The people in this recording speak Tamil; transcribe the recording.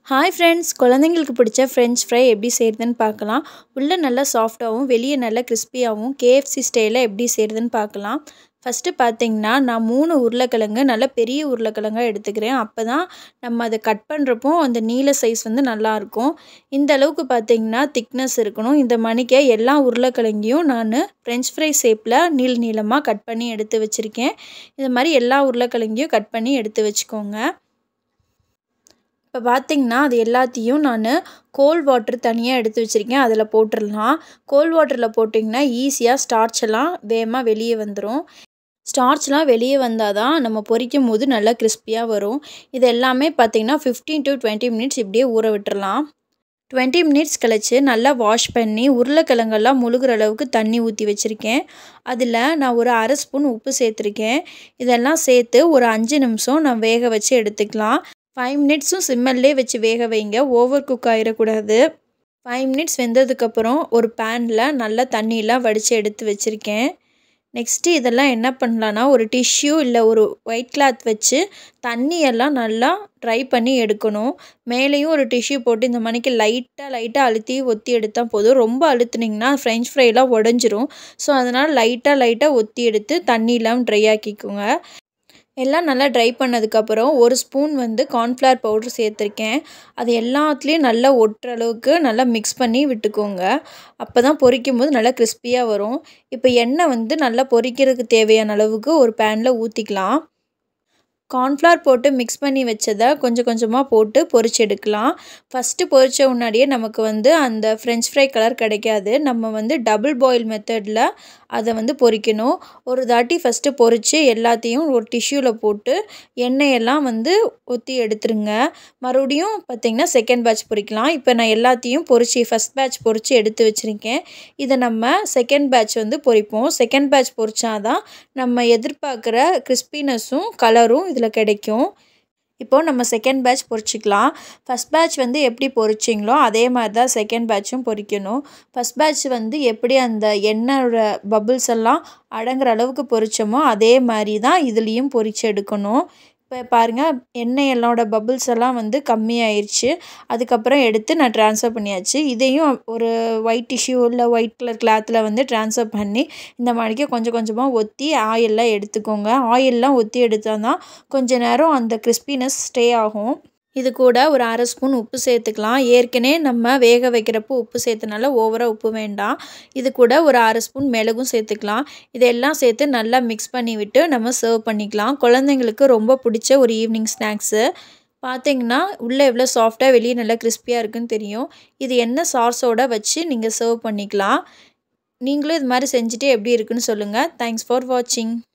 ஹாய் ஃப்ரெண்ட்ஸ், குழந்தைங்களுக்கு பிடிச்ச ஃப்ரெஞ்ச் ஃப்ரை எப்படி செய்கிறதுன்னு பார்க்கலாம். உள்ளே நல்லா சாஃப்டாகவும் வெளியே நல்லா கிறிஸ்பியாகவும் KFC ஸ்டைலில் எப்படி செய்கிறதுன்னு பார்க்கலாம். ஃபஸ்ட்டு பார்த்தீங்கன்னா, நான் 3 உருளைக்கிழங்கு நல்ல பெரிய உருளைக்கிழங்காக எடுத்துக்கிறேன். அப்போ தான் நம்ம அதை கட் பண்ணுறப்போ அந்த நீள சைஸ் வந்து நல்லாயிருக்கும். இந்த அளவுக்கு பார்த்தீங்கன்னா திக்னஸ் இருக்கணும். இந்த மணிக்கு எல்லா உருளைக்கிழங்கையும் நான் ஃப்ரெஞ்ச் ஃப்ரை ஷேப்பில் நீளமாக கட் பண்ணி எடுத்து வச்சுருக்கேன். இது மாதிரி எல்லா உருளைக்கிழங்கையும் கட் பண்ணி எடுத்து வச்சுக்கோங்க. இப்போ பார்த்திங்கன்னா அது எல்லாத்தையும் நான் கோல்ட் வாட்டர் தனியாக எடுத்து வச்சுருக்கேன். அதில் போட்டுடலாம். கோல்ட் வாட்டரில் போட்டிங்கன்னா ஈஸியாக ஸ்டார்ச்செல்லாம் வேகமாக வெளியே வந்துடும். ஸ்டார்ச்லாம் வெளியே வந்தால் தான் நம்ம பொரிக்கும் போது நல்லா கிறிஸ்பியாக வரும். இது எல்லாமே பார்த்திங்கன்னா 15 to 20 மினிட்ஸ் இப்படியே ஊற விட்டுறலாம். 20 மினிட்ஸ் கழிச்சு நல்லா வாஷ் பண்ணி உருளைக்கிழங்கெல்லாம் முழுகிற அளவுக்கு தண்ணி ஊற்றி வச்சுருக்கேன். அதில் நான் ஒரு அரை ஸ்பூன் உப்பு சேர்த்துருக்கேன். இதெல்லாம் சேர்த்து ஒரு 5 நிமிஷம் நான் வேக வச்சு எடுத்துக்கலாம். 5 மினிட்ஸும் சிம்மல்லே வச்சு வேக வைங்க. ஓவர் குக் ஆகிடக்கூடாது. 5 மினிட்ஸ் வெந்ததுக்கப்புறம் ஒரு பேனில் நல்லா தண்ணியெலாம் வடித்து எடுத்து வச்சுருக்கேன். நெக்ஸ்ட்டு இதெல்லாம் என்ன பண்ணலான்னா, ஒரு டிஷ்யூ இல்லை ஒரு ஒயிட் கிளாத் வச்சு தண்ணியெல்லாம் நல்லா ட்ரை பண்ணி எடுக்கணும். மேலேயும் ஒரு டிஷ்யூ போட்டு இந்த மணிக்கு லைட்டாக அழுத்தி ஒத்தி எடுத்தால் போதும். ரொம்ப அழுத்துனிங்கன்னா ஃப்ரெஞ்ச் ஃப்ரைலாம் உடஞ்சிரும். ஸோ அதனால் லைட்டாக ஒத்தி எடுத்து தண்ணியெலாம் ட்ரை ஆக்கிக்கோங்க. எல்லாம் நல்லா ட்ரை பண்ணதுக்கப்புறம் ஒரு ஸ்பூன் வந்து கார்ன்ஃப்ளவர் பவுட்ரு சேர்த்துருக்கேன். அது எல்லாத்துலேயும் நல்லா ஒட்டுற அளவுக்கு நல்லா மிக்ஸ் பண்ணி விட்டுக்கோங்க. அப்போ தான் பொரிக்கும் போது நல்லா கிறிஸ்பியாக வரும். இப்போ எண்ணெய் வந்து நல்லா பொரிக்கிறதுக்கு தேவையான அளவுக்கு ஒரு பேனில் ஊற்றிக்கலாம். கார்ன்ஃப்ளவர் போட்டு மிக்ஸ் பண்ணி வச்சதை கொஞ்சமாக போட்டு பொரிச்சு எடுக்கலாம். ஃபஸ்ட்டு பொரித்த முன்னாடியே நமக்கு வந்து அந்த ஃப்ரெஞ்ச் ஃப்ரை கலர் கிடைக்காது. நம்ம வந்து டபுள் பாயில் மெத்தடில் அதை வந்து பொரிக்கணும். ஒரு தாட்டி ஃபஸ்ட்டு பொரித்து எல்லாத்தையும் ஒரு டிஷ்யூவில் போட்டு எண்ணெயெல்லாம் வந்து ஊற்றி எடுத்துருங்க. மறுபடியும் பார்த்திங்கன்னா செகண்ட் பேட்ச் பொரிக்கலாம். இப்போ நான் எல்லாத்தையும் ஃபஸ்ட் பேட்ச் பொரித்து எடுத்து வச்சுருக்கேன். இதை நம்ம செகண்ட் பேட்ச் வந்து பொரிப்போம். செகண்ட் பேட்ச் பொரிச்சாதான் நம்ம எதிர்பார்க்குற கிறிஸ்பினஸும் கலரும் இதில் கிடைக்கும். இப்போது நம்ம செகண்ட் பேட்ச் பொரிச்சிக்கலாம். ஃபஸ்ட் பேட்ச் வந்து எப்படி பொரிச்சிங்களோ அதே மாதிரி தான் செகண்ட் பேட்சும் பொரிக்கணும். ஃபஸ்ட் பேட்ச் வந்து எப்படி அந்த எண்ணெயோட பபுள்ஸ் எல்லாம் அடங்குற அளவுக்கு பொரிச்சோமோ அதே மாதிரி தான் இதுலேயும் பொரிச்சு எடுக்கணும். இப்போ பாருங்கள், எண்ணெயோட பபுள்ஸ் எல்லாம் வந்து கம்மியாயிருச்சு. அதுக்கப்புறம் எடுத்து நான் ட்ரான்ஸ்ஃபர் பண்ணியாச்சு. இதையும் ஒரு ஒயிட் டிஷ்யூ இல்லை ஒயிட் கலர் கிளாத்தில் வந்து ட்ரான்ஸ்ஃபர் பண்ணி இந்த மாதிரிக்கு கொஞ்சமாக ஒத்தி ஆயிலெலாம் எடுத்துக்கோங்க. ஆயிலெலாம் ஒத்தி எடுத்தால் தான் கொஞ்சம் நேரம் அந்த கிறிஸ்பினஸ் ஸ்டே ஆகும். இது கூட ஒரு அரை ஸ்பூன் உப்பு சேர்த்துக்கலாம். ஏற்கனவே நம்ம வேக வைக்கிறப்போ உப்பு சேர்த்தனால ஓவராக உப்பு வேண்டாம். இது கூட ஒரு அரை ஸ்பூன் மிளகும் சேர்த்துக்கலாம். இதெல்லாம் சேர்த்து நல்லா மிக்ஸ் பண்ணி விட்டு நம்ம சர்வ் பண்ணிக்கலாம். குழந்தைங்களுக்கு ரொம்ப பிடிச்ச ஒரு ஈவினிங் ஸ்நாக்ஸு. பார்த்திங்கன்னா உள்ளே எவ்வளோ சாஃப்டாக வெளியே நல்லா கிறிஸ்பியாக இருக்குன்னு தெரியும். இது என்ன சாஸோடு வச்சு நீங்கள் சர்வ் பண்ணிக்கலாம். நீங்களும் இது மாதிரி செஞ்சுட்டு எப்படி இருக்குன்னு சொல்லுங்கள். தேங்க்ஸ் ஃபார் வாட்சிங்.